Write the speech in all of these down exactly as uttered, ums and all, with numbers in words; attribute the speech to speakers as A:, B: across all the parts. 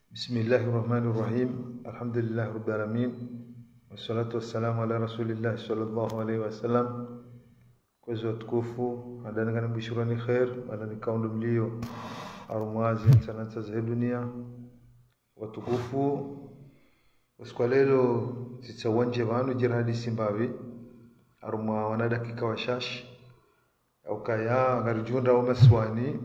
A: Bismillahirrahmanirrahim. Alhamdulillah rabbil alamin. Wassalatu wassalamu ala Rasulillah sallallahu alaihi wasallam. Kwa tukufu adana kana bishurani khair adana kaundu mlio arumwazi sanata za dunia watukufu kwa lelo tsitsawanje banu jiradi simbawi arumwa wana dakika washash au kaya garjunda wa maswani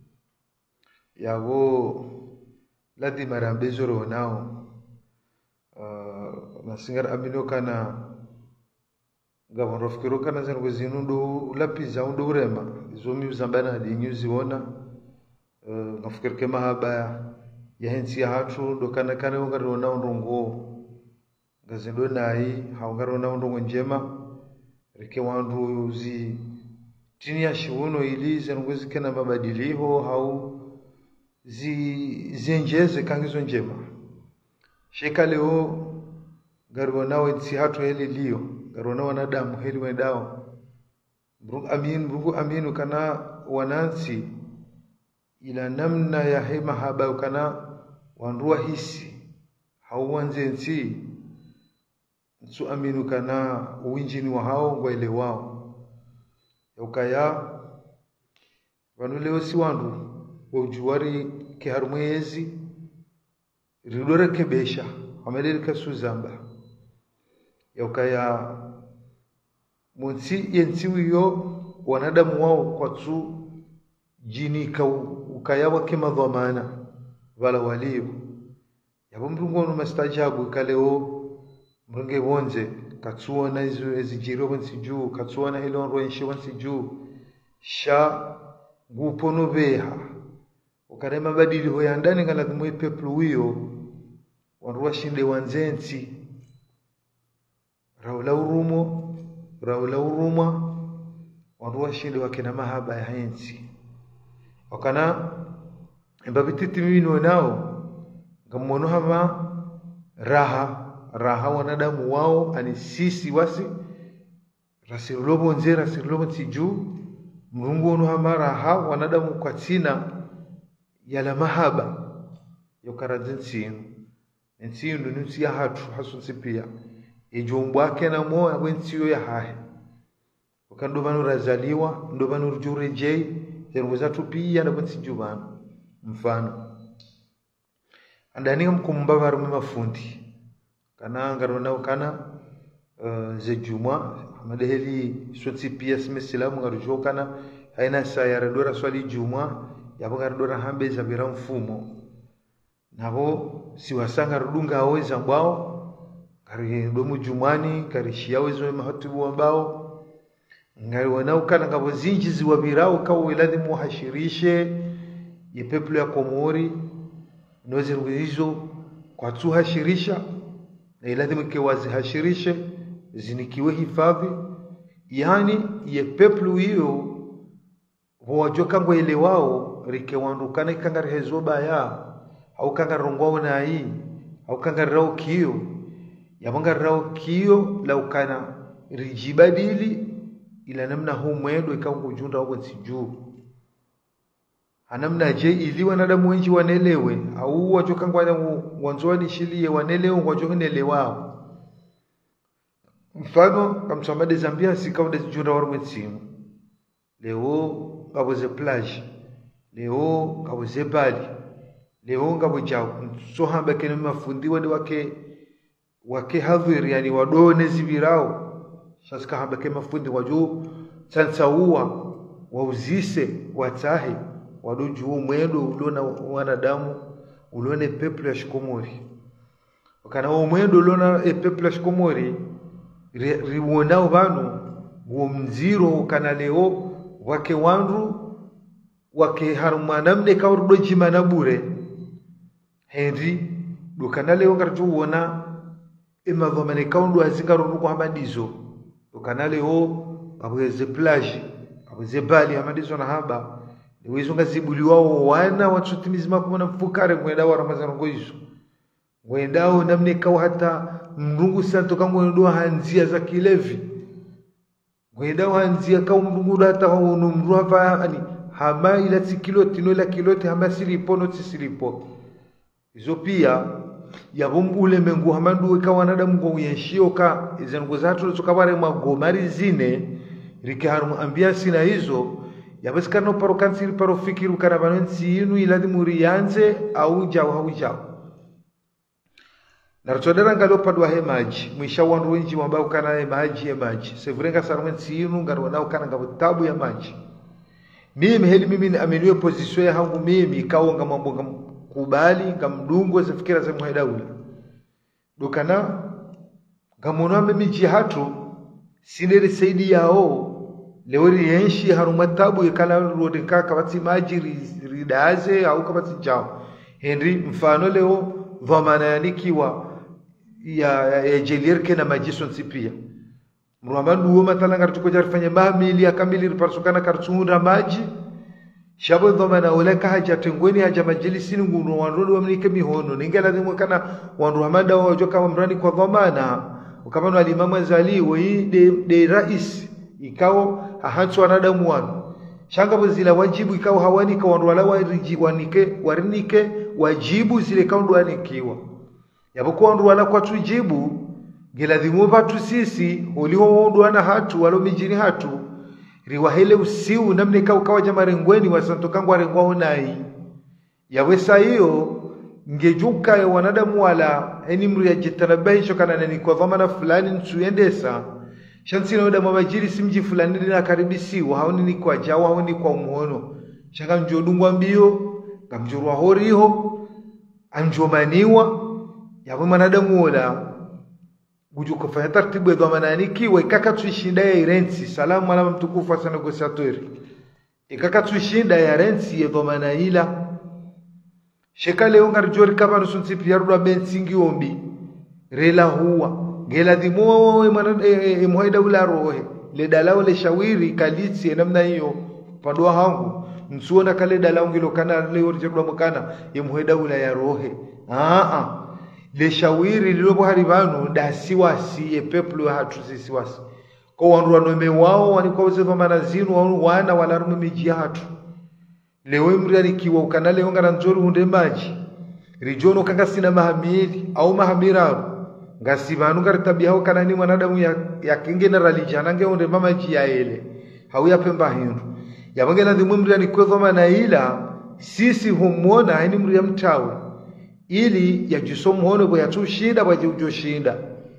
A: yabo ladi marambezoro nao uh, nasingar abino kana gavon rofkiro kana zango zinundo lapiza undo urema zomi uzambana di nyuzi ona uh, nafikir ke mahaba ya hensi ya hatu ndo kana kana ngaro na ndongo gazindo nai haungaro na ndongo njema rike wandu uzi tini ya shiuno ili zango zikena mabadiliho hau zi zenjeze kangizo njema sheka leo garwa nao tsi hatu heli lio garwa nao wanadamu heli wendao mrungu amin mrungu aminu kana wanansi ila namna ya hema haba kana wanrua hisi hauwanze nsi nsu aminu kana uwinjini wa hao waile wao ukaya wanu leo si wandu ujuwari ke harumwezi ridore kebesha amelele kasuzamba yakaya munsi yensi wiyo wanadamu wao kwa tu jini ka ukayawa kema dhamana wala walibu yabo mrungu no mastajabu kaleo mrunge wonze katsuona izo ezijiro wansi juu katsuona hilo nroenshi wansi juu sha gupono beha ukarema badili hoya ndani kana kumwe peplu wiyo wanruwa shinde wanzensi raula urumo raula uruma wanruwa shinde wakina mahaba ya hensi wakana mbabititi mino nao ngamono hama raha raha wanadamu wao ani sisi wasi rasilobo nze rasilobo tiju mrungu ono hama raha wanadamu kwa tina yala mahaba yokaradzintsinu ensinu nunsi ya hatu hasunsi pia ejombwake na mo abwensiyo ya hahe wakando banu razaliwa ndo banu rujurejei zeruza tupia na bwensi jubanu mfano andani mkumba barume mafundi kana ngarona kana uh, zejuma amadeheli sotsi pia simesilamu ngarujo kana haina sayara dora swali juma yabo dora hambe za bira mfumo nabo siwasanga rudunga aweza mbao kari domu jumani kari shiawezo mahatibu ambao ngari wanao kana ngabo zinji ziwa birao kawa wiladi muhashirishe ye peplo ya Komori nozi rugizo kwa tu hashirisha na iladi mke wazi hashirishe zinikiwe hifadhi yani ye peplo hiyo huwajoka ngwele wao rike wandukana ikangari hezoba ya au kangari rongwao na hii au kangari rao kiyo yabangari rao kiyo la ukana rijibadili ila namna huu mwendo ikangu junda wako nsijuu anamna je ili wanadamu wenji wanelewe au wajoka ngwada wanzoani shilie wanelewe wajoka nelewao mfano kamsambade Zambia sikawde junda warumwe tsimu leo ngaboze plage leo ngaboze bali leo ngabojao sohamba kene mafundi wade wake wake hadhir yani wadone zibirao sasa hamba kema mafundi waju tsansaua wauzise watahe wadoju mwendo ulona wanadamu ulone peuple ya Shikomori wakana mwendo ulona e peuple ya Shikomori riwonao banu wo mziro kana leo wake wandu wake harumanamne kawrudo jimana bure henry dukana leo ngarju wona ema vomane kaundu azingaru ko hamadizo dukana leo abweze plage abweze bali hamadizo na haba niwezo ngazibuli wao wana watsutimizima kumona mfukare mwenda wa Ramadhani ngoizo mwendao namne kawa hata mrungu santo kango ndo hanzia za kilevi mwendao hanzia kawa mrungu hata ono mruava ani hama ila tikiloti no ila kiloti hama silipo no tisilipo izo pia yabo ule mengu hamandu ikawa nadamu kwa uyenshio ka izengu zatu tukabare magomari zine rikaharu ambiansi na hizo yabasikana paro kansiri paro fikiru kana banensi inu iladi murianze au jao au jao narutodera ngalo padwa he maji mwisha wandu wenji wambao kana he maji he maji sevurenga sarwensi inu ngaro nao kana ngabo tabu ya maji mimi heli mimi ni ameniwe position ya hangu mimi ikawa ngamambo kubali ngamdungo zifikira za muhedaula dukana ngamono mimi jihatu sinere saidi yao lewori yenshi harumatabu ikala rode kaka bati maji ridaze au kabati jao henry mfano leo dhamana yanikiwa ya, ya, ya jelirke na majison sipia mruamandu huo matala ngarituko jarifanya mahamili ya kamili riparsukana kartsuhunda maji shabo dhamana uleka haja tengweni haja majilisi ngunu wanrodo wamnike mihono ningela dhimwe kana wanru hamada wajo kama mrani kwa dhamana ukamano alimamu azali wei de, de rais ikao ahantu wanadamu wanu shanga zile wajibu ikao hawanika wanru wala wanike warinike wajibu zile kaundu wanikiwa yapokuwa wanru wala kwa tujibu gila dhimu batu sisi uliho wandu wana hatu walo mijini hatu riwahele usiu namne ikaw kawa jamarengweni wasantokangu warengwa honai yawesa hiyo ngejuka ya wanadamu wala eni mru ya jitanabahisho kana nani kwa dhamana fulani nsuendesa shansina wada mabajiri simji fulani nina karibisiwa haoni ni kwa jawa haoni kwa umuhono shanga mjodungwa mbio kamjurwa horiho anjomaniwa yawe manadamu wala gujuko fanya tartibu ya dhamana nikiwa ikaka tuishinda ya irensi salamu ala mtukufu wa negosiatori ikaka tuishinda ya rensi ya dhamana ila sheka leo ngarjori kama nusunsi piyarudwa bensingi ombi rela huwa gela dhimo e muhaida ula rohe le dalao le shawiri kalitsi namna hiyo padwa hangu nsuona kale dalao ngilo kana leo rjodwa mukana e muhaida ula ya rohe a a le shawiri lilobo haribanu da siwasi e peplo hatu siwasi kwa wandu wanome wao wanikuwa dhamana zinu wana wala rume miji hatu leo imri kiwa ukana leo ngara nzori hunde maji rijono kanga sina mahamili au mahamiraru ngasibanu ngari tabia ho kana ni mwanadamu ya, ya kingena ralijana nge hunde mamaji ya ele hau ya pemba hindu yabangela dhimu mri ni kwa na ila sisi humona haini mri ya mtawe ili ya jisomu hono kwa yatu shinda kwa jujo shinda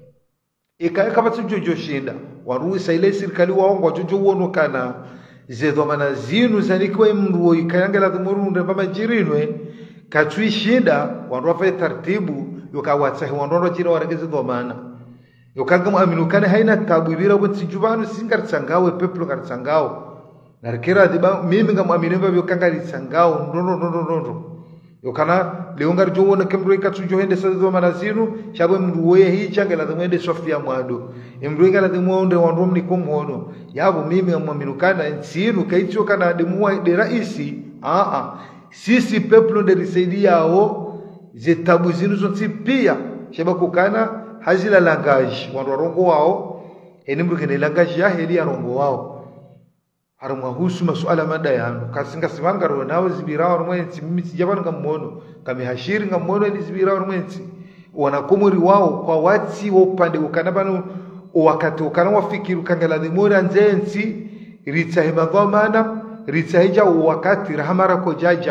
A: ikaya kama tu jujo shinda waruhi saile sirikali waongo wa jujo uono kana zedhamana zinu zanikwe mruo ikayangela dhumurunde mama jirinwe katui shinda wanruwa tartibu yoka watsahi wanruwa jina waragezi dhamana yoka aminukane haina tabu ibira wansi jubanu singar tsangawe peplo kar tsangao narikira dhiba mimi nga muaminemba yokanga litsangao ndono ndono ndono yokana leongar jowo na kemro ikatsujo hende sa dhamana zinu shabwe mruwe hii changela dhumende sofia mwado emruinga la dhimuonde wanrum ni kumhono yabo mimi ngamuaminukana nsinu kaitio kana demuwa de raisi a a sisi peplo de risaidia ao zetabu zinu zonsi pia shaba kukana hazila langage wandu warongo wao enimru kene langage ya heli ya rongo wao harumwa husu masuala mada yanu kasinga simanga ro nawo zibirawa rumwensi mimi sijabana ngamuono kami hashiri ngamuono ni zibirawa rumwensi wanakumuri wao kwa wati wopande ukanabanu wakati ukana wafikiru kangala dhimura nzensi ritsahi madhamana ritsahija wakati rahamara kojaja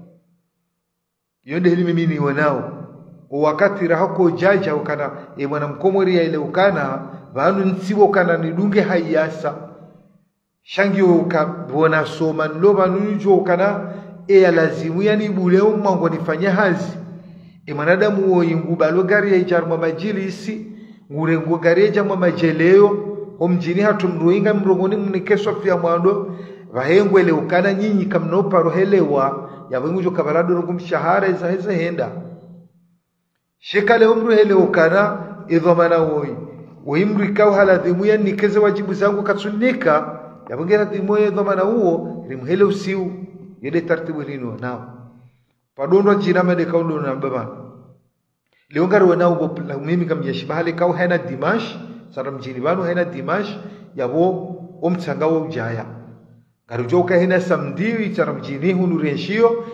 A: yonde hili mimi ni wanao wakati rahako jaja ukana e mwana mkomori ya ile ukana vanu nsiwo kana nidunge hayasa shangi ukabona soma nloba nujo ukana e ya lazimu yani buleo mwangu nifanya hazi e manadamu wo ingubalo gari ya ijarma majilisi ngurengo gareja mwa majeleo omjini hatumruinga mrongoni mnikeswa pia mwando vahengwele ukana nyinyi kamnopa rohelewa yawengujo kabarado rongum shahara isa isa henda shekale umru hele ukana idhamana woi uimru ikau hala dhimu ya nikeze wajibu zangu katsunika yawengena dhimu ya idhamana uo rimhele usiu yede tartibu lino nao padondo jina mede kaundo na mbaba leongar wanao mimi kamjeshiba hale kau hena dimash saram jini banu hena dimash yabo omtsangawo ujaya garujoka hena samdiwi saram jini hunu renshio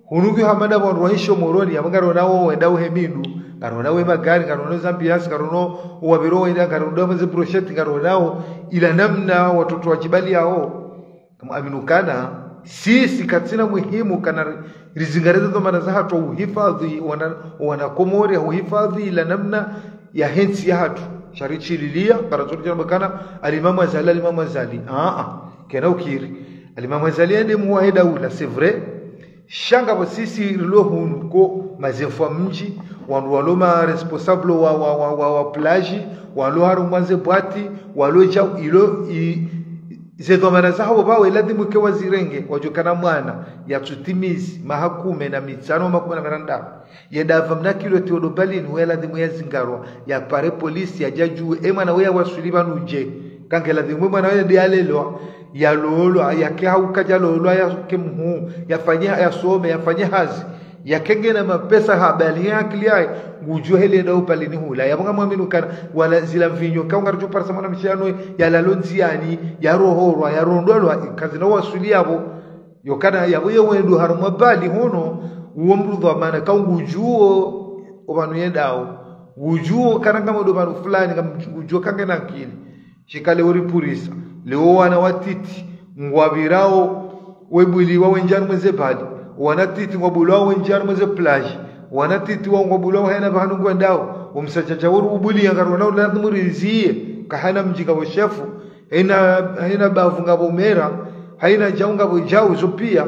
A: hunuki hamada wandu wahisho moroni yamangaro nawo wenda uhemindu ngaro nawe magari ngaro nawo zambiasi ngaro nawo wabiro wenda ngaro nawo ze brochette ngaro nawo ila namna watoto wajibali yao kama aminukana sisi katina muhimu kana rizingareza ndo maana za hatu uhifadhi wana wana komori uhifadhi ila namna ya hensi ya hatu sharichi lilia karaturi jana bakana alimamu azali alimamu azali ah ah kena ukiri alimamu azali ende muwahida ula c'est vrai shanga bo sisi rilo hunko mazefwa mji wandu waloma responsable wa wa wa, wa, wa plage walo haru mwanze bwati walo cha ilo i, zedo manazaho bawe ladimu ke wazirenge wajukana mwana ya tutimizi mahakume na mitsano makumi na miranda ya davamna kilo teodo balin wela dimu ya zingarwa ya pare polisi ya jaju e mwana we wasuliba nuje kange ladimu mwana we dialelo ya lolo ya ke haukaja lolo ya kemhu yafanyia yasome yafanyia hazi ya kenge na mapesa habali ya kliai ngujo hele na upalini hula ya mga mwaminu kana wala zila mvinyo kaunga rujo parasa mwana mshano ya lalonziani ya rohorwa ya rondolwa kazi na wasuli yabo yokana yabo ya wendu harumwa bali hono uwo mrudhu amana kaungu ujuo obanu yendao ujuo karanga modo banu fulani ujuo kange na kili shikale uri purisa leo wana watiti ngwabirao webuli wa wenjani mweze bali wanatiti ngobulwa wenjani mweze plage wanatiti wa ngobulwa hena bahanu ngwendao umsachacha uru ubuli yangarwa nao lazima rizie kahana mjinga wa shefu hena hena bavu ngabo mera haina jaunga bojao zopia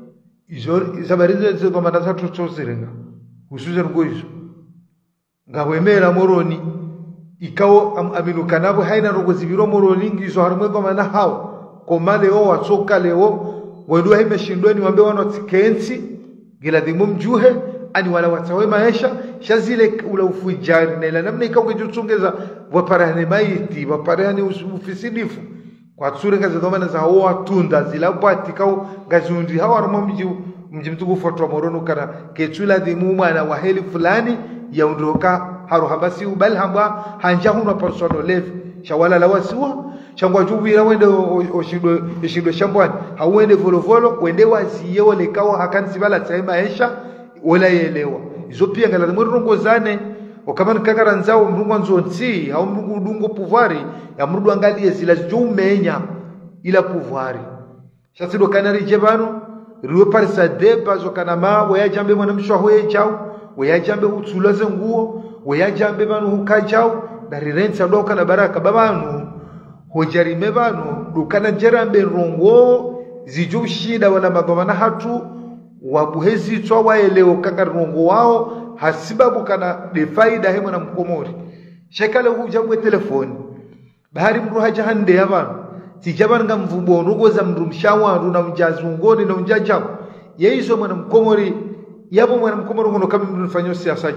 A: izo zabarize zo komanda tatu tsozirenga usuze ngoizo ngabo emera moroni ikawo am, aminuka nabo haina rogozibiro moroni ngizo harumwe komanda hao komale o watsoka leo wendo himeshindwe ni wambe wana tikensi gila dimu mjuhe ani wala watawe maisha shazile ula ufujari na ila namna ikawo ngejutsungeza waparahane maiti waparahane ufisidifu kwa tsure ngazi domana za ho atunda zila bwati kao ngazundi hawa armo mji mji mtugu foto morono kana ketula dimu mwana wa heli fulani ya undoka haru habasi ubal hamba hanja huno personal level shawala la wasiwa shangwa jubira wende oshido oshido shambwani hauende volovolo wende waziye wale kao hakansi bala tsema esha wala yelewa izo pia ngala mrongo zane wakama kakara nzao mrungu nzonzi au mrungu dungo puvari ya mrudu angalie zila jumenya ila puvari shasido kanari jebano riwe parisa deba zo kanama waya jambe mwana mshwa hoye chao waya jambe utulaze nguo waya jambe banu hukachao darirensa doka na baraka babanu hojarime banu dukana jerambe rongo ziju shida wala magomana hatu wabuhezi twa waeleo kanga rongo wao hasibabu kana de faida hemo na mkomori shekale hujamwe telefoni bahari mru haja hande yabana tijaban ngam mvubo rugo za mru mshawaru na mjazungoni na mjaja yeizo mwana mkomori yabo mwana mkomori ngono kama mru mfanyo siasa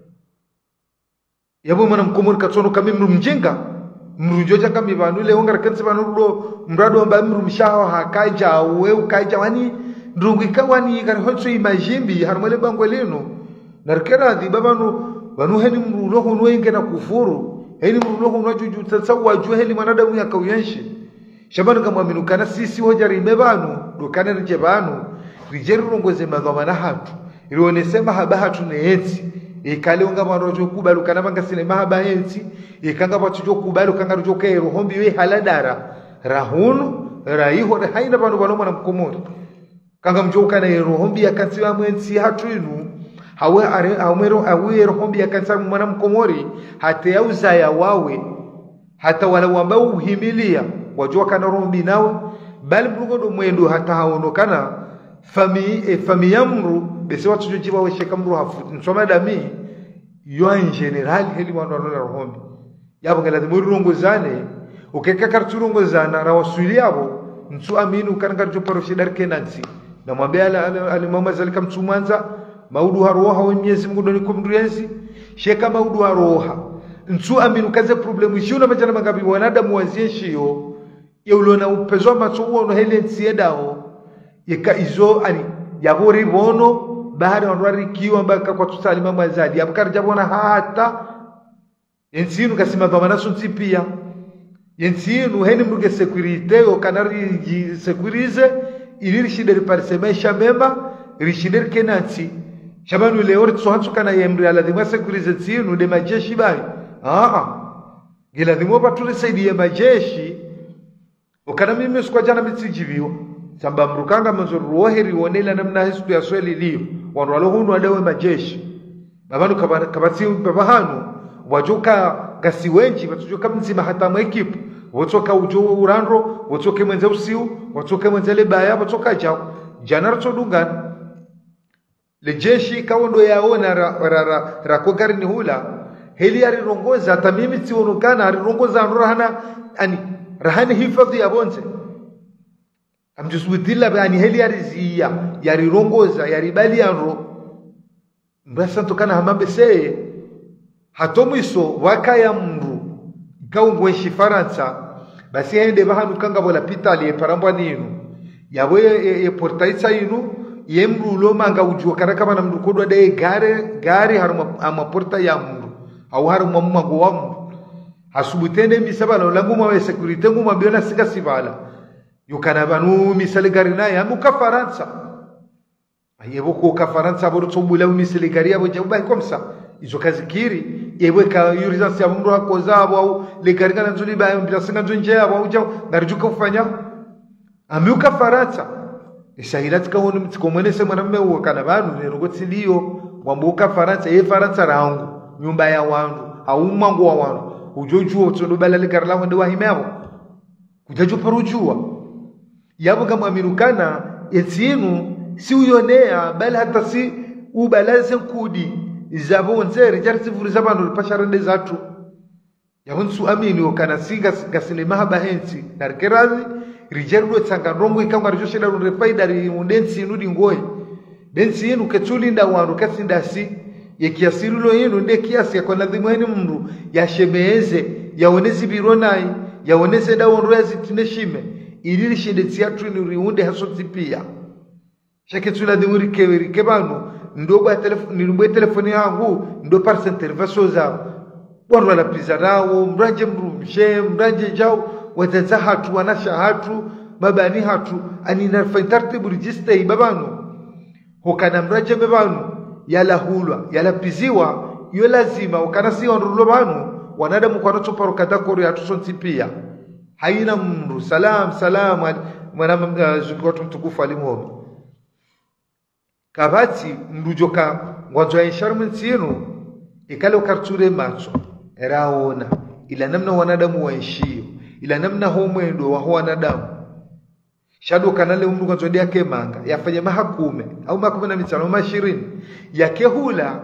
A: yabo mwana mkomori katsono kama mru mjenga mru joja kama banu le honga kanse banu rudo mrado amba mru mshawa hakaja we ukaja wani ndungu ikawani garhotso imajimbi harmole bango leno narkera di babanu banu heni mrulo hono ingena kufuru heni mrulo hono juju tsawa ju heli manadamu ya kauyenshi shabanu kama aminukana sisi hojari mebanu dokana rije banu rije rongoze magama hatu ilione sema haba hatu neeti ikale unga marojo kubalu kana manga sine mahaba henti ikanga batujo kubalu kanga rojo kero hombi we haladara rahunu raiho haina banu banu mwana mkomori kanga mjoka na hombi akansiwa mwensi hatu inu hawe are awero awero hombi akansa mwana mkomori hata yauza ya wawe hata wala wamba uhimilia wajua kana rombi nawe bali mrugodo mwendo hata haonokana fami e fami yamru bese watu jojiwa wesheka mru hafu nsoma dami yo en general heli wano na rombi yabo ngala de murungo zane ukeka karturungo zana rawasuli yabo nsu aminu kana jo paroshi darke nansi na mwambia ala alimama zalika mtumanza maudu haroha wa miezi mungu doni kumdurienzi sheka maudu haroha nsu aminu kaze problemu shuna majana magabi wanadamu wazieshiyo ya ulona upezo matsuwa uno hele nsiedao yeka izo ani yabori bono bahari wanwari kiwa mbaka kwa tutali mama zadi yabukari jabona hata yensinu kasima dhamana sunti pia yensinu heni mruge sekurite o kanari sekurize iliri shide riparise maisha mema rishinderi kenansi shabanu leo tsohanso kana yemri aladhimwa sekurize tsinu de majeshi bali ah giladhimwa patule saidi ya majeshi ukana mimi sikwa jana mitsijibiwa samba mrukanga manzo roheri wonela namna hisu ya sweli liyo wanwalo hunu wadawe majeshi babanu kabati babahanu wajoka gasi wenji watujoka mzima hata mwekipu watoka ujo urandro watoke mwenze usiu watoke mwenze lebaya watoka jao jana rtodungana le jeshi kawondo yaona ra, ra, ra, ra kogari ni hula heli arirongoza hata mimi tionokana arirongoza anurahana ani rahani hifadhi ya bonze amjuswidilla ani heli arizia yarirongoza yaribali anro mbasa tokana hamambe seye hatomiso wakaya mru kaungweshi Faransa basi ende bahanu kanga bola pitali parambwa ninu yawe e, e portaitsa inu yemru lo manga ujuwa karaka bana mru kodwa de gare gare haruma ama porta ya mru au haruma mmango wa mru hasubutende misabala langu mwa security nguma biona singa sivala yukana banu misale gari na ya muka Faransa ayebo ko ka Faransa boru tsombula misale gari yabo jabuba komsa izo kazikiri ewe ka urgence ya mru hakozabo au le gari kana nzuli ba mbila singa nzunje yabo au jaw narijuka kufanya amuka Faransa isahilati ka hono mtsikomwenese mwanamume uwo kana banu nerogotsiliyo wambuka Faransa e Faransa rangu nyumba ya wandu au mmango wa wandu ujojuo tsondo bala le gari lawo ndewa himebo kujajo parujua yabo kama aminukana etsinu si uyonea bali hata si ubalaze kudi izabonze rijarti vuriza banu pasharende zatu yabonsu amini okana singa gasile mahaba hensi narkerazi rijardo tsangarongo ikanga rjoshe la runde faida ri undensi nudi ngoi densi yenu ketulinda wandu kasindasi yekiasirulo yenu nde kiasi yakona dhimweni mndu yashemeze yaonezi bironai yaoneze dawonroezi tineshime ilili shindetsi yatu ni riunde hasoti pia shaketula dhimuri keweri kebanu ndo ba telefoni ndo telefoni yangu ndo par intervention za bwana wala pizarao mranje mrumshe mranje jao wataza hatu wanasha hatu mabani hatu anina faitartibu register ibabanu hokana mranje bebanu yala hulwa yala piziwa yo lazima ukana si onrulo banu wanadamu kwa noto parokata kori atusonti pia haina mru salam salam mwana zukoto mtukufu alimuomba kabati mrujoka ngwanzo ya insharment yenu ikale ukarture macho eraona ila namna wanadamu waishio ila namna homwendo wa wanadamu shado kanale umru ngwanzo yake manga yafanye mahakume au makumi na mitano mashirini yake hula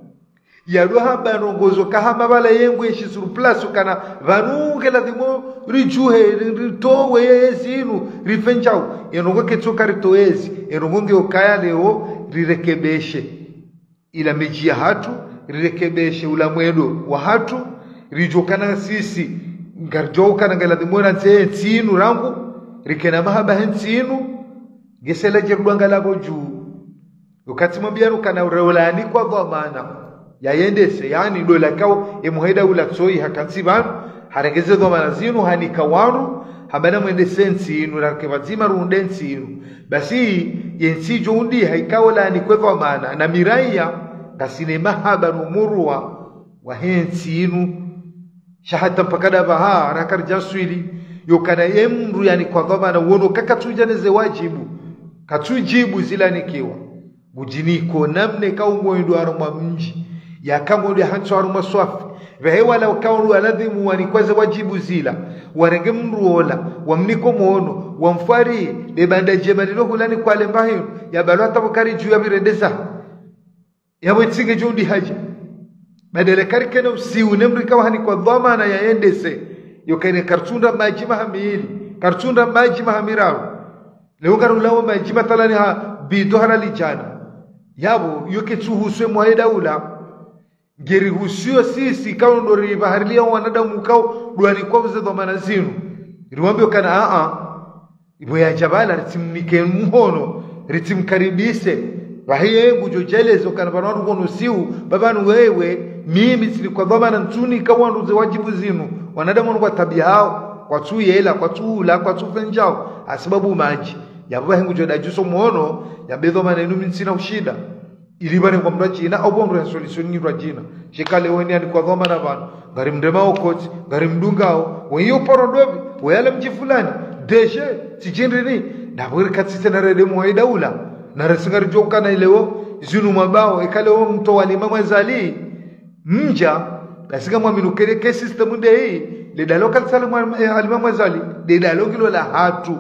A: yado haba rongozo kahama bala yengu yeshi surplus kana vanuke lazimo rijuhe ritowe yezinu rifenjao enongo ketsoka ritoezi enongo nge okaya leo rirekebeshe ila meji ya hatu rirekebeshe ula mwendo wa hatu rijokana sisi ngarjoka ngaladhimona nse tsinu rangu rikena mahaba hensinu gesela jerudanga labo juu wakati mwambiano kana urewlani kwa dhamana yaendese yani dola kao emuhaida ula tsoi hakansi banu harengeze dhamana zinu hanika wanu habana mwende sensi inu rakebazima rundensi inu basi yensi jondi haikaola ni kwa dhamana na miraya gasine mahaba numurwa wa hensi inu shahata mpakada baha rakar jaswili yokana emru yani kwa dhamana wono kakatujaneze wajibu katujibu zila nikiwa bujiniko namne kaumwendo aruma mji yakamwendo hancho aruma swafi vehewa la kaunu aladhimu wanikwaze wajibu zila warenge mruola wamniko muono wamfari lebanda jemalilo hulani kwa lembahiyo ya balwata bukari juu ya mirendeza ya wetsinge jundi haji badele karikene usiu nemrika wahani kwa dhamana ya endese yokene kartunda majima hamili kartunda majima hamirao leo karulawa majima talani ha bido harali jana yabo yoke tuhuswe mwaida ula ngeri husio sisi kao ndo ribaharilia wanadamu kao duani kwa vze dhamana zinu riwambio kana a a ibo ya jabala ritimnike mhono ritimkaribise wahiye ngujojeleza kana bantu kono siu babanu wewe mimi sili kwa dhamana ntuni kawa ndo wajibu zinu wanadamu kwa tabia hao kwa tu yela kwa tu la kwa tu fenjao asababu maji yabo hengu joda juso muono yabedo manenu minsina ushida ilibane kwa mra jina au bondo ya solution ni rajina shikale woni ani kwa dhoma na bana ngari mndema okoti ngari mdungao weyo porodobi weyale mji fulani deshe sijindrini na buri katite na rede mu daula na resingari joka na ileo zinu mabao ikale wo mto walima mwazali mja kasinga mwaminukere ke system de hii le dalo kalsala alima mwazali de dalo kilo la hatu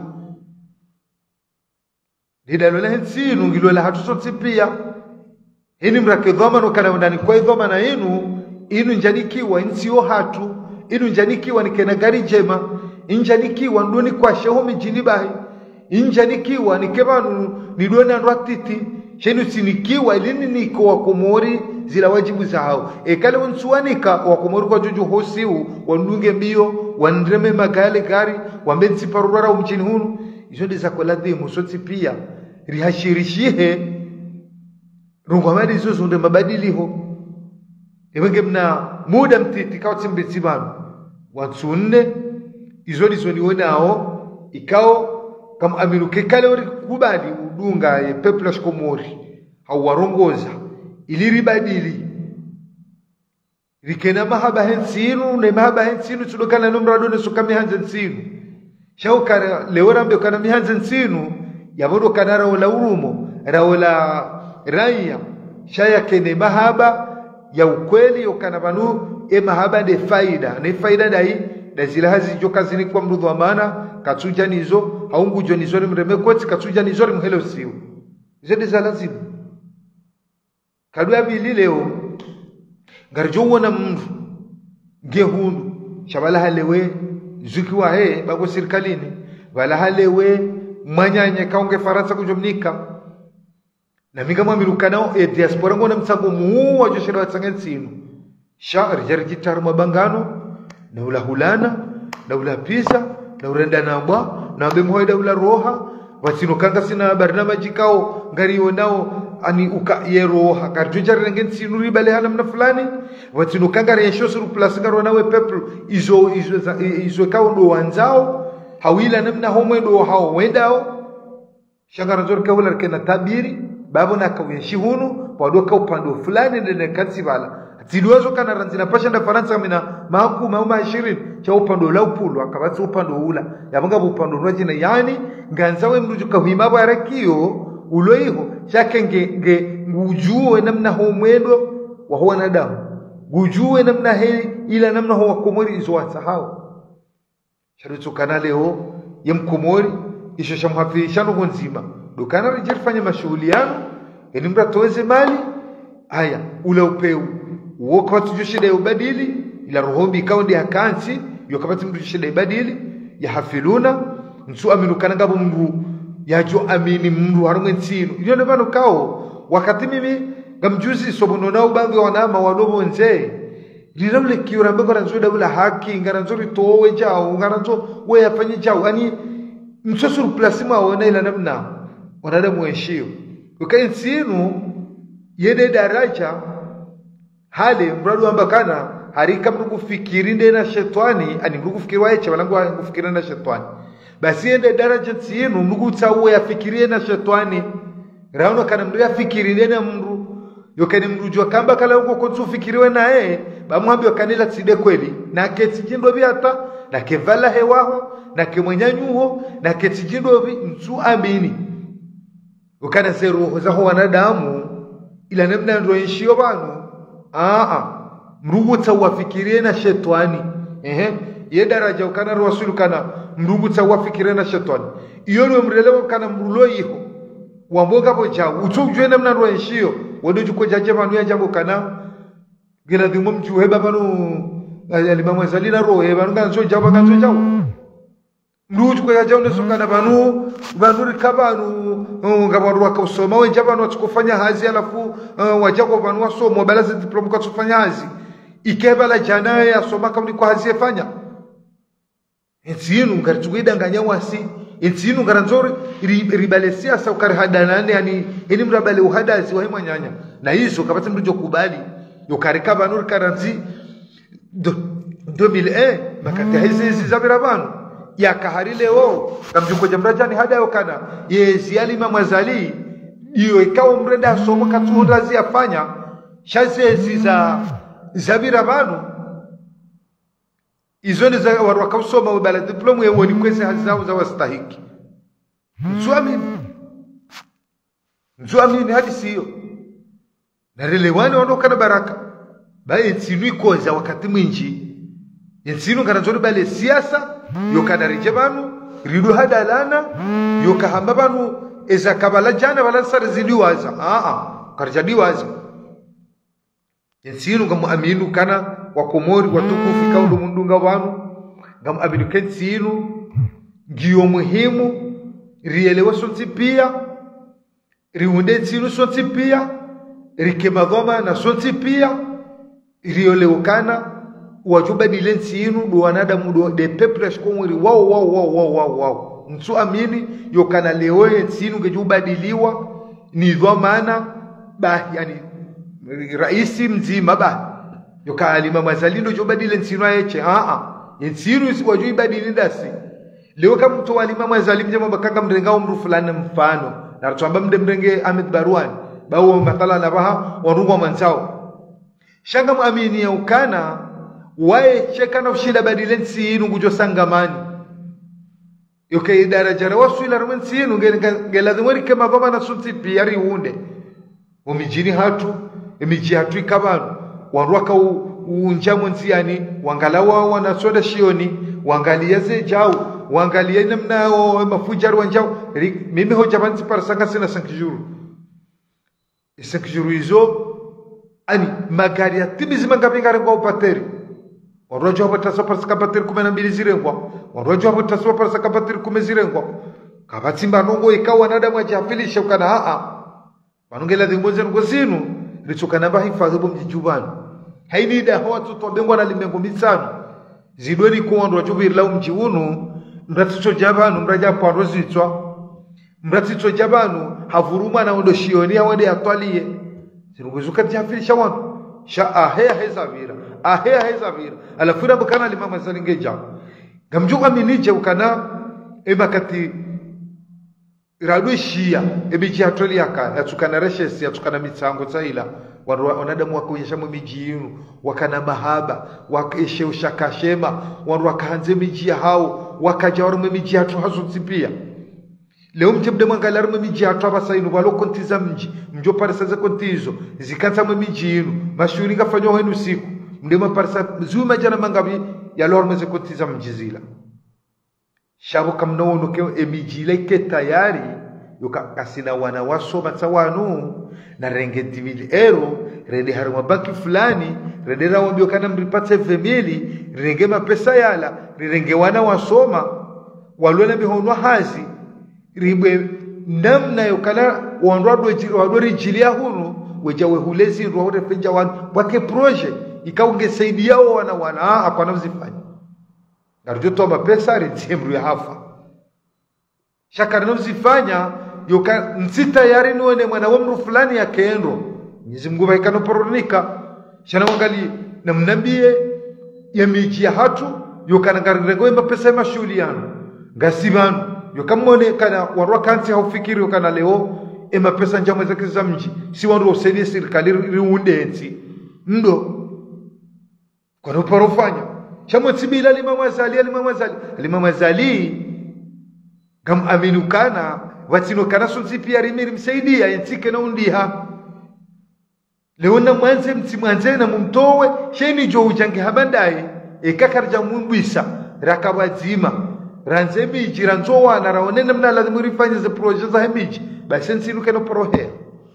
A: de dalo la hensinu kilo la hatu sote pia hini mrake dhamano kana ndani kwa dhamana inu inu njanikiwa insio hatu inu njanikiwa nikena gari jema injanikiwa ndoni kwa sheho mijini bahi injanikiwa nikebanu nidona ndwatiti shenu sinikiwa ilini niko wakomori zila wajibu za hao ekale unsuanika wakomori kwa juju hosiu wandunge mbio wandreme magale gari wambensi parurara umchini hunu izo ndiza kwa ladhimu soti pia rihashirishihe rungwamadi izo zunde mabadiliho ebenge mna muda mtiti kao timbeti banu watsunne izo ndizo niwonao ikao kama aminuke kale ori kubali udunga ye peplash komori hawarongoza iliri badili rikena mahaba hensinu ne mahaba hensinu tudokana nomrado ne sukami hansinu shauka leorambe kana mihansinu yabodo kana rawla urumo rawla raya shaya kene mahaba ya ukweli yokana banu e mahaba de faida ne faida dai da zile hazi joka zini kwa mrudhu wa maana katuja nizo haungu jo nizori mremekoti katuja nizori mhele usiu zede za lazima kadua bili leo garjo wona mndu ngehundu shabala halewe zukiwa he babo serikalini wala halewe manyanye kaunge faransa kujomnika na minga mwamiruka nao e diaspora ngona msango muu wa joshera watsangensinu shaari jarjitar mabangano na ula hulana na ula pisa na urenda nabwa na bemoe daula roha watinukanga sina barnamaji kao ngari wonao ani uka yeroha karjujar rengen sinuri bale hana mna fulani watinukanga resho suru plus ngaro nawe people izo izo izo kao ndo wanzao hawila namna homo ndo hao wendao shangara zor kawla kena tabiri babu na kawishi hunu wadoka upando fulani ndene katsibala ziduazo kana ranzina pasha nda faransa mina maku mauma ishirini cha upando la upulo akabatsi upando ula yabanga upando rwajina yani nganzawe mrujuka himaba yarakio uloiho shake nge nge ngujuwe namna homwendo wa huwa nadamu ngujuwe namna hili ila namna huwa komori izo wasahau sharutu kana leo yemkomori isho shamhafishano gonzima dukana rijifanya mashuhuliano yani mratoweze mali haya ula upeu wakati jushida ubadili ila rohombi kaundi hakansi yokapati mtu jushida ibadili ya hafiluna nsu aminu kananga mru yajo amini mru harumwe nsinu iyo nebano kao wakati mimi ngamjuzi sobono nao bangi wanama walobo nze lirawle kiura mbara nzoda ula haki ngaranzori towe jao ngaranzo we afanye jao ani msosuru plasima wana ila namna wanada mueshio ukai nsinu yede daraja hali mradu ambakana harika mrugu fikiri ndena shetani ani mrugu fikiri waeche walangu kufikiri na shetani basi ende daraja tsinu mrugu tsawe yafikirie na shetani rauna kana mru yafikiri ndena mru yokani mrujwa kamba kala huko kontu fikiriwe na yeye bamwambi wakanila tside kweli na ketijindo biata na kevala hewaho na kemwenyanyuho na ketijindo bi mtu amini ukana seru za wanadamu ila namna ndo inshio banu aa mrugu tawafikirie na shetani ehe ye daraja ukana rasulu kana mrugu tawafikirie na shetani iyo ndo mrelewa kana mrulo iho wamboga boja utujwe namna ndo inshio wodoju ko jaje banu ya jambo kana gila dimo mjuhe babanu alimamu zalina rohe banu ganzo jaba ganzo jawo mruju ko jaje ndo sukana banu banu rikabanu ngabaru wakasoma wenje banu watukufanya hazi alafu wajako banu wasoma balazi diploma kwa kufanya hazi ikebala jana ya soma kama kwa hazi efanya enzinu ngaritugidanganya wasi enzinu ngaranzori ribalesia sa ukari hadanane yani eni mrabale uhadazi wa himanyanya na hizo kapata mrujo kubali yokarika banu rikaranzi deux mille un makati hizi hizi zabira banu ya kahari leo kamjuko jamrajani hada yokana yezi alima mwazali iyo ikawa mrenda somo katuhunda ziyafanya shazezi za zabira banu izoni za warwaka usoma ubala diplomu ya uoni kwezi hazao za wastahiki nzuamini nzuamini hadi siyo na relewani wanoka na baraka bae nsinui koza wakati mwinji nsinu kanazoni bale siasa yokana rije banu ridu hadalana yokahamba banu eza kabala jana balansari ziliwaza aa karjadiwaza nsinu ngamu aminu kana wakomori watukufu kaundo mundunga wanu ngamu aminu kensinu ngiyo muhimu rielewa sonti pia riunde nsinu sonti pia rikemadhoma na sonti pia riolewokana wajuba dile nsinu do wanadamu do de peples komuri wow wow wow wow wow wow nsu amini yokana leo nsinu ngejubadiliwa ni dhamana ba yani raisi mzima ba yoka alima mazalindo jubadile nsinu ayeche a a nsinu siwajui badili dasi leo kama mtu alima mazalim jamaa bakanga mrenga umru fulani mfano na tuamba mde mrenge Ahmed Barwani bawo matala na baha warungwa mansao shanga muamini ya ukana wae cheka na ushida badile nsinu ngujo sangamani yoke daraja rawasu ila rumen nsinu ngeladhimweri kema baba na sunti piyari uunde umijini hatu emiji hatu ikabanu waruaka uunjamu nsiani wangalawa wanasoda shioni wangalia ze jau wangalia namnao mafujaru wanjao mimi hoja banti para sanga sina sankijuru sankijuru hizo ani magari ya timizi mangapinga kwa upateri warojo hapo taso para sakapateri kumi na mbili zirengwa warojo hapo taso para sakapateri kumi zirengwa kabatimba nongo ikawa wanadamu ajafilisha ukana haa manungela dhingoze ngozinu lichukana bahi fadhibu mjijubani haini ida hawa tutobengwa na limengo mitano zidweni kuondwa jubiri lau mjiunu mraticho jabanu mraja pwando zitwa mraticho jabanu havuruma na ondo shioni ya wade atwalie zinuguzuka jafilisha wanu sha ahea heza vira ahea heza vira alafura bukana limama zalingeja gamjuka minije ukana eba kati iradu shia ebiji atwalia ka yatukana reshesi yatukana mitsango tsaila wanadamu wakuonyesha miji yenu wakana mahaba wakeshe ushakashema wanu wakaanze miji hao wakaja waru miji hatu hasu pia leo mtebde mwangalar miji hatu abasainu walo kontiza mji mjo parisa za kontizo zikanta miji yenu mashuri ngafanywa wenu siku mdema parisa zuma jana mangabi ya lor meze kontiza mji zila shabo kamnono ke emiji leke tayari yoka kasina wana waso matsawanu na renge divili ero rende haruma banki fulani rende rawo biokana mripate femili renge mapesa yala renge wana wasoma walona bihonwa hazi ribe namna yokala wanrado jiro wadori jilia hunu wejawe hulezi ndo wote penja wan wake projet ikaunge saidia wana wana hapana mzifanya ngarujo toba pesa ritembru ya hafa shaka mzifanya yoka nsita yari nione mwana wa mru fulani ya kendo Mwenyezi Mungu baikano poronika shana wangali na mnambie ya miji ya hatu yoka nangarirego emba pesa ya shuli yanu ngasibanu yoka mwone kana warwa kansi haufikiri yoka na leo emba pesa njamwe za kiza mji si wandu usaidia serikali riunde ensi ndo kwa nuparofanya chamwe tibila limamu azali limamu azali limamu azali gam aminukana watino kana sunzi pia rimiri msaidia yentike na undiha leona mwanze mtimwanze na mumtowe sheni jo ujange habandai ekakarja mumbisa rakabazima ranze miji ranzowa na raone namna lazima rifanye za project za miji basi nsinu kana prohe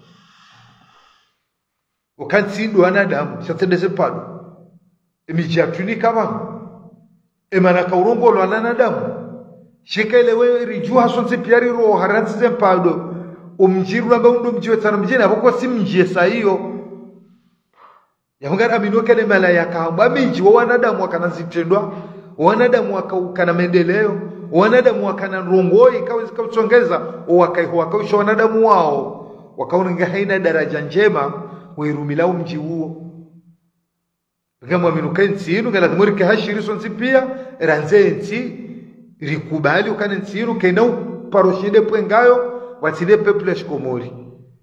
A: ukansindo anadamu satendeze pado emiji atuni kama emana kaurongolo anadamu shikele wewe rijua sonse piari ro haransi zempado umjiru lamba undo mjiwe tano mjini aboko si mjie saa hiyo yahungara aminoke ne malayaka hamba miji wa wanadamu wakanazitendwa wanadamu wakana maendeleo wanadamu wakana rongoi kawa zikautsongeza wakaiho wakausha wanadamu wao wakaunga haina daraja njema weirumilao mji huo kama aminuka nsi inu ngala thumurike hashiri sonse pia ranze nsi rikubali ukane nsinu kena paroshide pwengayo watile peple shikomori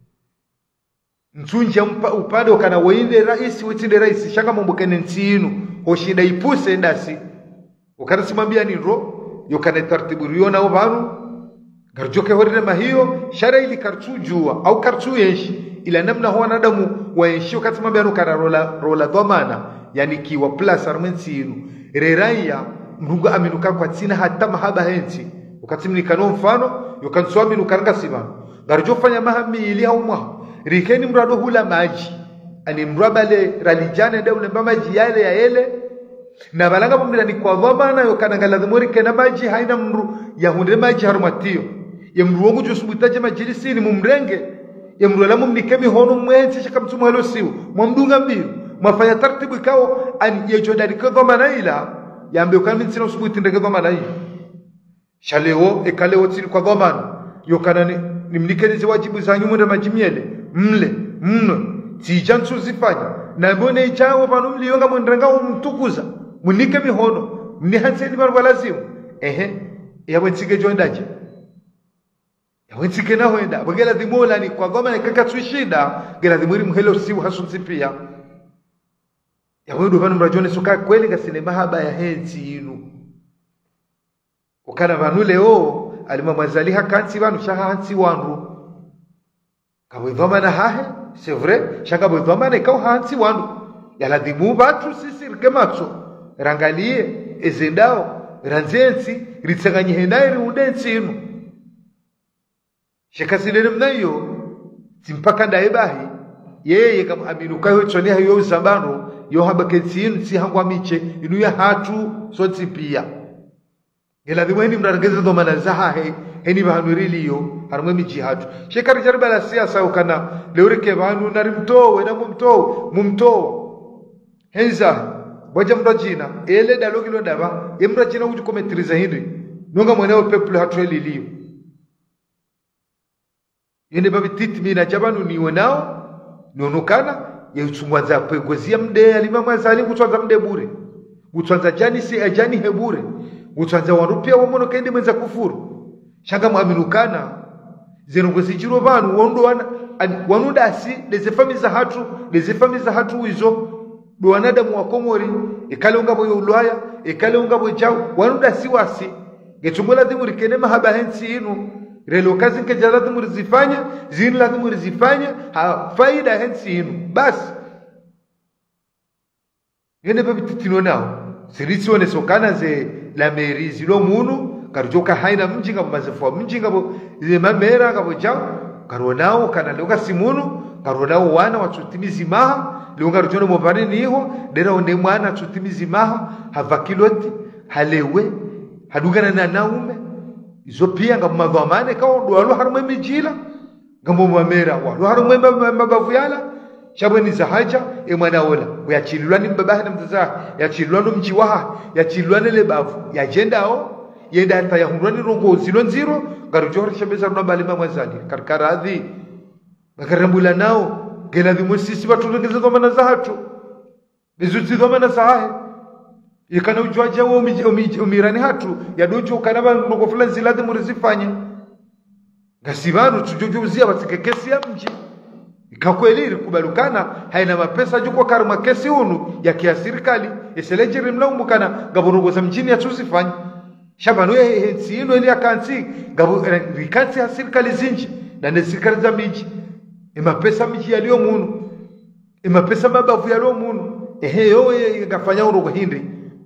A: ntunja upande ukana wainde rais witinde rais shanga mambo kene nsinu hoshida ipuse ndasi ukana simambia ni ro yokana taratibu riona ovanu garjoke horire mahiyo shara ili kartujua au kartu yenshi ila namna huwa nadamu waenshi wakati mambia nukara rola rola dhamana yani kiwa plus armensinu reraya mruga aminuka kwa tina hata mahaba hensi wakati mnikano mfano yokanswami nukaranga simano garjo fanya mahami ili haumwa rikeni mrado hula maji ani mrabale ralijane daule maji yale ya ele na balanga mumira ni kwa dhamana yokanangala dhumuri kena maji haina mru ya hunde maji harumatio ya mru wangu josubutaje majilisi ni mumrenge ya mru alamu mnikemi hono mwenzi shaka mtumu halo siu mwamdunga mbiru mwafanya tartibu ikao ani yejodari kwa dhamana ila ya ambe ukana mintina usubuti ndege dhamana hii shaleo ekaleo tini kwa dhamana yokana ni, ni mnikeni wajibu za nyumu na majimiele mle mno tijansu zifanya na mbone ichawo panu mliyonga mwenrenga umtukuza munike mihono mnihanseni banu balazimu ehe yawensike joindaje yawensike na hoenda bagela dhimola ni kwa goma ni kaka tuishida gela dhimuri mhelo siu hasunzi pia yawedu banu mrajone suka kweli gasine mahaba ya henzi inu ukana banu leo alima mwazaliha kansi banu shaha hansi wanru kabo dhoma na hahe c'est vrai shaka bo dhoma ne kau hansi wanru yala dhimu batu sisi rikematso rangalie ezendao ranzensi ritsanganyi henai riudensi inu shekasilele mnayo timpaka ndaibahi yeye kama aminuka yo choni hayo uzambano yo habaketsi inu si hangwa miche inu ya hatu so tipia ngela dhimweni mrarangeze dhomana zahahe heni bahanuriliyo harumwe miji hatu shekari jariba la siasa ukana leurike banu nari mtowe na mumtowe mumtowe henza boja mrajina ele dalogi lo daba emrajina uju kometriza hindi nonga mweneo people hatu eliliyo yende babi titimi na jabanu niwe nao nonukana ya utsumwanza pegozia mde alimama zali kutwanza mde bure kutwanza jani si ajani hebure kutwanza warupia wamono kende mwenza kufuru shanga muaminukana zenongozi jiro banu wondo wana wanudasi lezefami za hatu lezefami za hatu hizo wanadamu wa Komori ikale ungabo yulwaya ikale ungabo jao wanuda siwasi getumula dhimuri kene mahaba hensi inu relo kazi nke jala dhimuri zifanya zini la dhimuri zifanya ha faida hensi inu basi yene babi titino nao sirisi wane sokana ze la meri zilo munu karujoka haina mjinga mazefua mjinga bo ze mamera ngabo jao karonao kana leuka simunu karonao wana watutimizi maha lunga rujono mobani niho dera onde mwana tutimizi maha havakiloti halewe hadugana na naume izo pia ngamadhamane kawo dwalo harumwe mijila ngambo mamera walo harumwe mabavu yala shabweni za haja e mwana ola yachilulwa ni mbabaha na mtaza yachilulwa no mjiwaha yachilulwa le bavu yajendao yenda hata yahundwani rongo zilo nziro garujori shabeza runa balima mwazali karkaradhi bakarambula nao gela dhimusisi batulengeza dhamana za hatu nizuti dhamana zahe ikana ujwaje wa umirani hatu yadojo kanaba ngo fulani ziladi murizifanye gasibanu tujojouzia batikekesi ya mji ikakweli kubalukana haina mapesa juko karma kesi unu ya kia serikali eselejeri mlaumu kana gabonogo za mjini yatuzifanye shabanu ye hensi ino ili akansi gabo rikansi ya serikali zinji na ne serikali za miji ema pesa miji yaliyo munu ema pesa mabavu yaliyo munu ehe yoye gafanya urogo hindi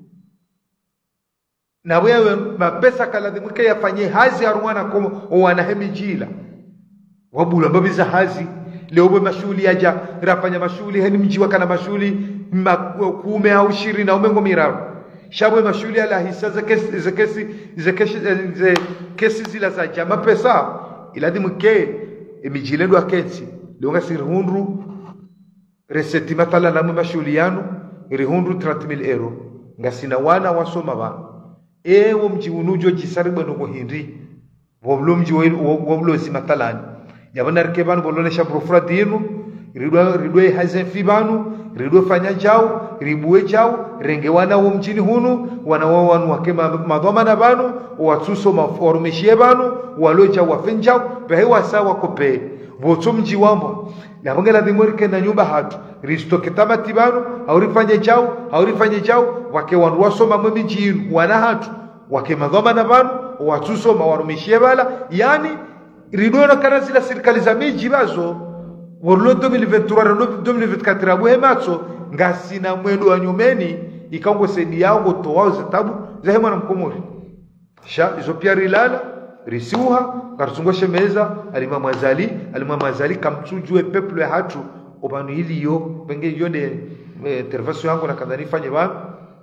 A: na wewe mapesa kaladhimuke yafanye hazi harumana komo wana hemijila wabula babiza hazi leo bwe mashuli yaja rafanya mashuli heni mji wakana mashuli kume au ishirini na umengo mirao shabwe mashuli ala hisa za kesi za kesi za kesi za kesi zila za jama pesa iladhimuke emijile ndo akensi leo ngasirhundu reseti matala na mashuli yanu rihundu thelathini mil euro ngasina wana wasoma bana ewo mji unujo jisaribe no hindi woblo mji woblo si matalani yabana rkebanu bolone shabro fradinu ridwa ridwe hazefi banu ridwe fanya jao ribuwe jao renge wana wo mjini hunu wana wao wanu wakema madhoma na banu watuso maformishie banu waloja wafenjao behewa sawa kope boto mji wamo na bongela dimurike na nyumba hatu ristoke tamati banu au rifanye jao au rifanye jao wake wanu wasoma mwemiji wana hatu wake madhoma na banu watuso mawarumishie bala yani ridwe na kana zila serikali za miji bazo Worlo deux mille vingt-trois deux mille vingt-quatre abu hematso ngasina mwendo wa nyumeni ikango sedi yao toa zitabu za hema na mkomori sha izo pia rilala risiuha kartungoshe meza alimama azali alimama azali kamtujue peuple hatu obanu iliyo penge yone intervention yangu na kadhani fanye bana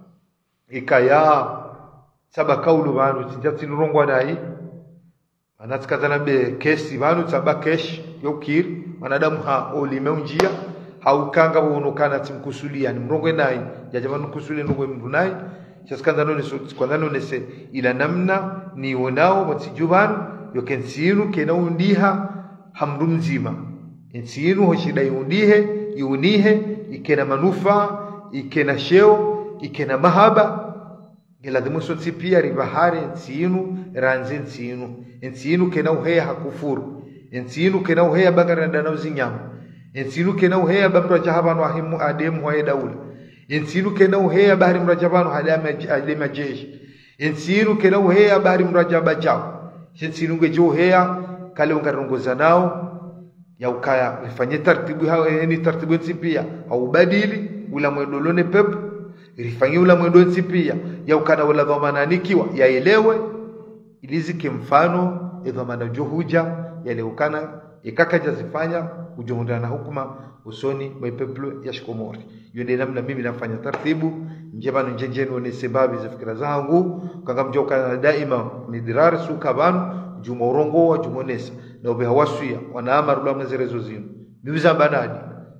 A: ikaya saba kaulu banu tinjati nurongwa dai anatikazana be kesi banu tsaba kesh yokiri wanadamu ha olimeunjia haukanga unokana timkusulia ni mrongo nai jajabanu kusulia nungo mrunai chaskanda none so kwanza none se ila namna ni wonao matijubanu yokensinu kena undiha hamdu mzima ensinu hoshida yundihe yunihe ikena manufa ikena sheo ikena mahaba Geladimu sotsi pia ribahari ensinu ranze ensinu ensinu kena uheya hakufuru ensinu kena uheya bagara ndana uzinyamu ensinu kena uheya bamra jahabanu ahimu ademu wa daula ensinu kena uheya bahari mrajabanu halema jeshi ensinu kena uheya bahari mrajaba jao ensinu ngejo uheya kale ungarongoza nao ya ukaya ifanye taratibu hao ni taratibu pia au badili ula mwedolone pepo rifanye ula mwendo pia ya ukana wala dhamana nikiwa yaelewe ilizike mfano idhamana juhuja yale ukana ikakaja zifanya ujohundana na hukuma usoni wa peplo ya shikomori yone namna mimi nafanya taratibu njebano njenjeno ni sababu za fikra zangu kanga mjoka daima ni dirar sukabanu juma urongo wa jumonesa na obe hawasuya wanaamaru la mzerezo zinu biuza banadi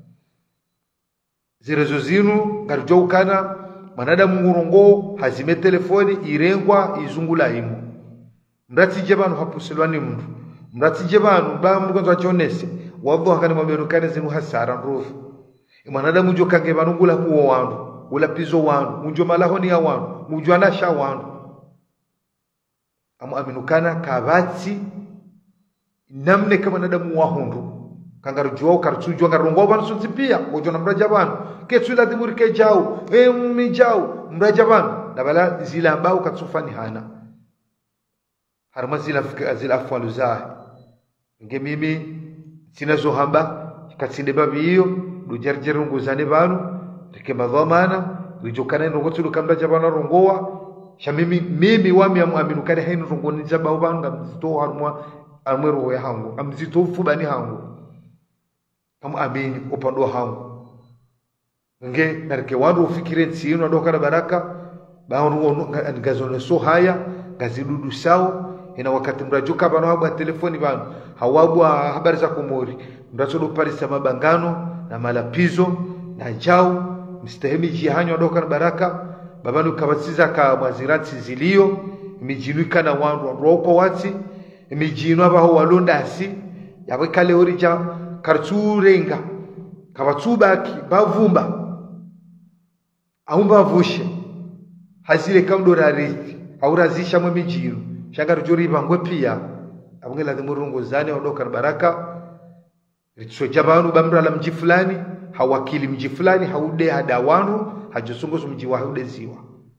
A: zirezo zinu ngarujo ukana manadamu urongo hazime telefoni irengwa izungula imu mrati jebanu hapusilwani mtu mrati jebanu ba mgonzo achonese wadho hakani maberukane zinu hasara nrofu manadamu jo kange banungula kuo wandu ula pizo wandu munjo malahoni ya wandu munjo anasha wandu amu aminukana kabati namne kama nadamu wahundu kangarujo karchujo ngarongo banu sutipia ojo namrajabanu ketula dimurike jao emi jao mrajabanu dabala zila ambao katsufani hana harma zila zila afwalu za nge mimi sinazo hamba katsinde babi hiyo dujerjeru nguzane banu rike madhamana rijokana nongotulu kamrajabanu rongoa shamimi mimi wami aminukane hainu rongoni jabao banu ngamzito harmwa amweru ya hangu amzito fubani hangu kama amini upando hangu nge narike wandu ufikire nsino adoka na baraka baonu ngazone so haya gazidudu sao ina wakati mrajuka bano habu telefoni bano hawabu habari za kumori mrasodo parisa mabangano na malapizo na jao mstahimi jihanyo adoka na baraka babanu kabasiza ka mwazirati zilio mijinuka na wandu roko wati mijinu abaho walonda asi yawe kale orija karturenga kabatubaki bavumba aumba vushe hazile kamdora rithi aurazisha mwe mijinu shangaro jori bangwe pia abungela dhimurungu zani ondoka baraka ritso jabanu bamra la mji fulani hawakili mji fulani haude hadawanu hajosungozo mji wa haude ziwa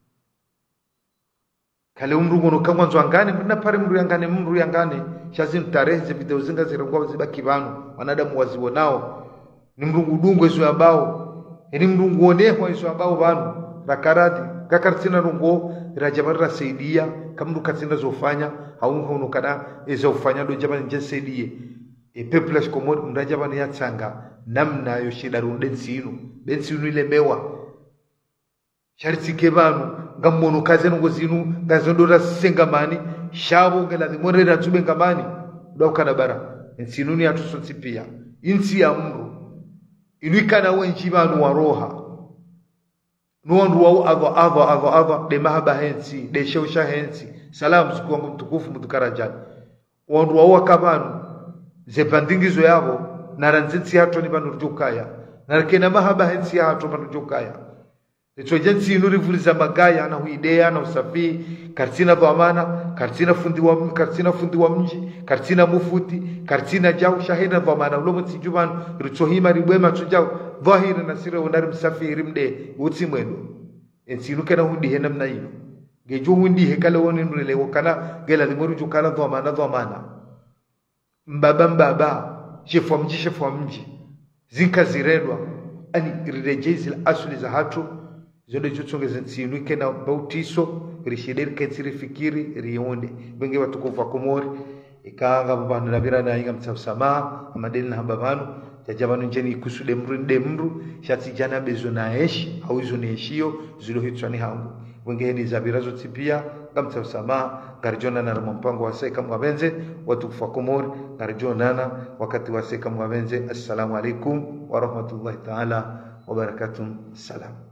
A: kale umrungu no kamwanzo angane mna pare mru yangane mru yangane shazin tarehe video zinga zirongwa zibaki banu wanadamu waziwo nao ni mrungu dungo iso ambao ni mrungu oneho iso ambao banu rakarati kakartina rungo rajabarra saidia kamru katina zofanya haunho unokana izo ufanya do jabani nje saidie e peuple komod mrajabani ya tsanga namna yo shida runde nsinu bensinu ile mewa sharti kebanu ngamono kazeno ngozinu ngazondora sengamani shabo ngela dimorera tube ngamani doka na bara nsinuni atusotsi pia insi ya mru inuikana wenchi banu wa roha nuondu wa adha adha adha adha de mahaba hensi de shosha hensi salam siku mtukufu mtukarajani ondu wa kabanu ze bandingizo yabo naranzitsi hato ni banurjukaya narekena mahaba hensi hato banurjukaya ito jensi inuri vuliza magaya na huidea na usafi kartina dhamana kartina fundi wa kartina fundi wa mji kartina mufuti kartina jau shahida dhamana ulomo tijuban richohima ribwema tujau dhahiri na sire unari msafiri mde uti mwendo ensi nukena hundi hena mna ino gejo hundi hekale woni nurele wakana gela limuru jukana dhamana dhamana mbaba mbaba shefu wa mji shefu wa mji zinka ziredwa ani rirejezi la asuli za hatu zondo chutsongeza ntsinuke na bautiso rishideri kensiri fikiri rionde benge watukufu Komori ikanga babana nabira na inga mtsama amadeni na hababanu jajabanu njeni kusude mrinde mru shati jana bezo na heshi au izo neshio zilo hitswani hangu benge ni zabirazo tipia kamtsama garjona na mpango wa seka mwabenze watukufu Komori garjona na wakati wa seka mwabenze. Assalamu alaikum wa rahmatullahi ta'ala wa barakatuh. Salam.